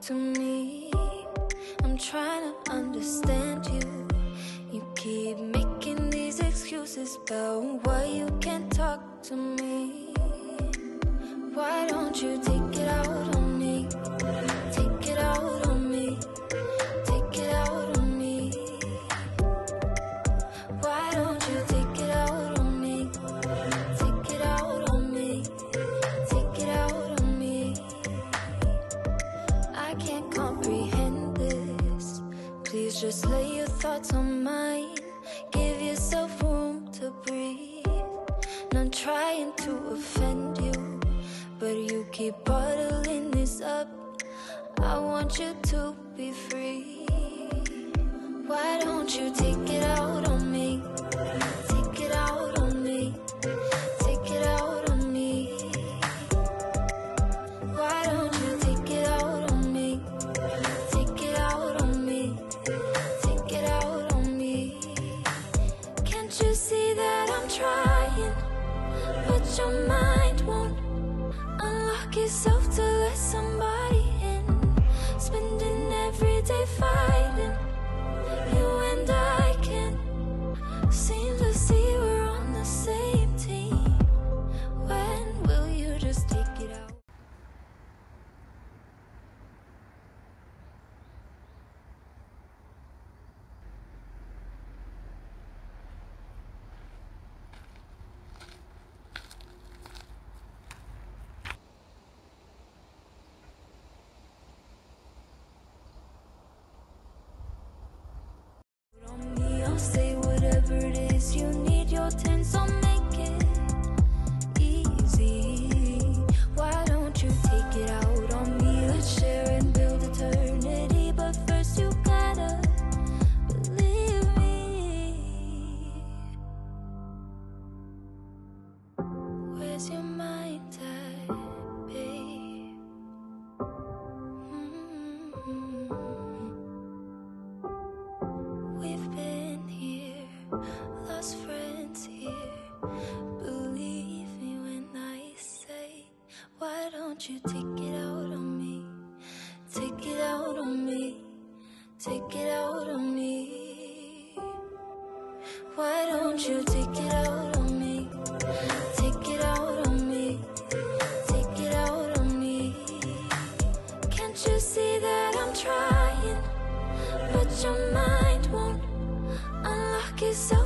to me. I'm trying to understand you. You keep making these excuses about why you can't talk to me. Why don't you take it out on me? Take it out on me. Take it out on me. Why don't you take it out on me? Take it out on me. Take it out on me. I can't comprehend this. Please just lay your thoughts on mine. Give yourself room to breathe. Not trying to offend you, but you keep bottling this up. I want you to be free. Why don't you take it out on me? Take it out on me. Take it out on me. Why don't you take it out on me? Take it out on me. Take it out on me. Can't you see that I'm trying, but your mind won't unlock yourself to let somebody in? Spending every day fighting. You and I can't seem to see we're on the same team. When will you just take it out? I'll say whatever it is you need. Your tense, I'll make it easy. Why don't you take it out on me? Let's share and build eternity. But first you gotta believe me. Where's your mind at, babe? We've been here, lost friends here. Believe me when I say, why don't you take it out on me? Take it out on me. Take it out on me. Why don't you take it out on me? Take it out on me. Take it out on me. Can't you see that I'm trying, but your mind won't unlock yourself